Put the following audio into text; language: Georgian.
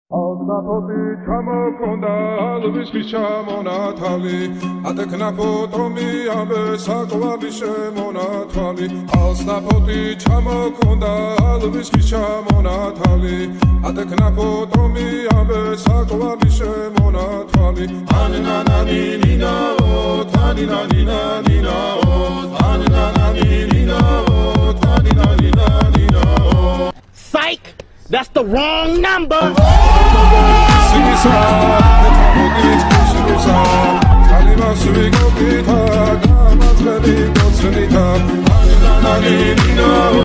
Alsapoti ჩამოქონდა ალვისის ჩამონათალი ატექნა ფოტომი ამბე საკვარი შემონათალი Alsapoti ჩამოქონდა ალვისის ჩამონათალი ატექნა ფოტომი ამბე საკვარი შემონათალი ანანანინინაო თანინანინანინაო ანანანინინაო თანინანინანინაო Psych! That's the wrong number! Kalima